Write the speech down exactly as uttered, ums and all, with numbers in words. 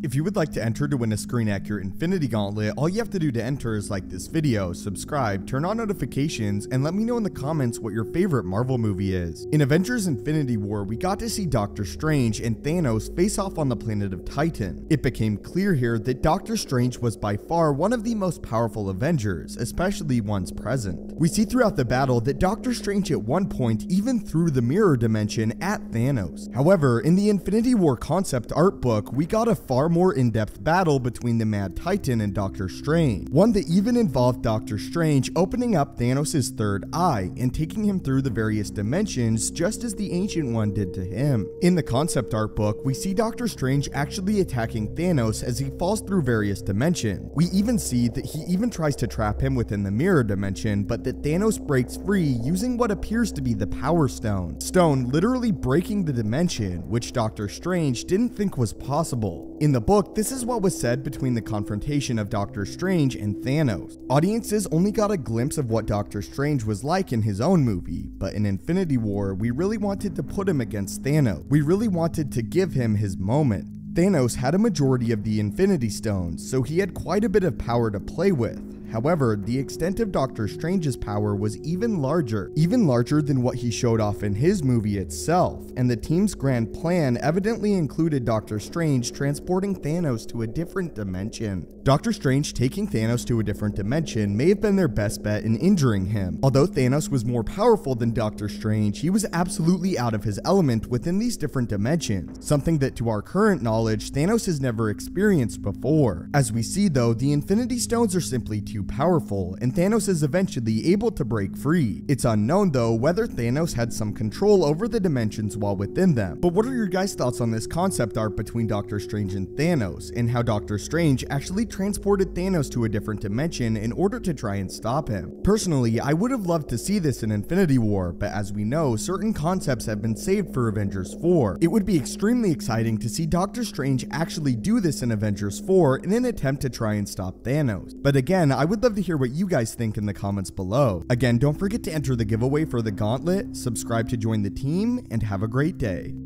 If you would like to enter to win a screen accurate Infinity Gauntlet, all you have to do to enter is like this video, subscribe, turn on notifications, and let me know in the comments what your favorite Marvel movie is. In Avengers Infinity War, we got to see Doctor Strange and Thanos face off on the planet of Titan. It became clear here that Doctor Strange was by far one of the most powerful Avengers, especially ones present. We see throughout the battle that Doctor Strange at one point even threw the mirror dimension at Thanos. However, in the Infinity War concept art book, we got a far more in-depth battle between the Mad Titan and Doctor Strange, one that even involved Doctor Strange opening up Thanos' third eye and taking him through the various dimensions just as the Ancient One did to him. In the concept art book, we see Doctor Strange actually attacking Thanos as he falls through various dimensions. We even see that he even tries to trap him within the mirror dimension, but that Thanos breaks free using what appears to be the Power Stone. Stone literally breaking the dimension, which Doctor Strange didn't think was possible. In the book, this is what was said between the confrontation of Doctor Strange and Thanos. Audiences only got a glimpse of what Doctor Strange was like in his own movie, but in Infinity War, we really wanted to put him against Thanos. We really wanted to give him his moment. Thanos had a majority of the Infinity Stones, so he had quite a bit of power to play with. However, the extent of Doctor Strange's power was even larger, even larger than what he showed off in his movie itself, and the team's grand plan evidently included Doctor Strange transporting Thanos to a different dimension. Doctor Strange taking Thanos to a different dimension may have been their best bet in injuring him. Although Thanos was more powerful than Doctor Strange, he was absolutely out of his element within these different dimensions, something that to our current knowledge, Thanos has never experienced before. As we see though, the Infinity Stones are simply too powerful, and Thanos is eventually able to break free. It's unknown though whether Thanos had some control over the dimensions while within them. But what are your guys' thoughts on this concept art between Doctor Strange and Thanos, and how Doctor Strange actually transported Thanos to a different dimension in order to try and stop him? Personally, I would have loved to see this in Infinity War, but as we know, certain concepts have been saved for Avengers four. It would be extremely exciting to see Doctor Strange actually do this in Avengers four in an attempt to try and stop Thanos. But again, I would love to hear what you guys think in the comments below. Again, don't forget to enter the giveaway for the gauntlet, subscribe to join the team, and have a great day.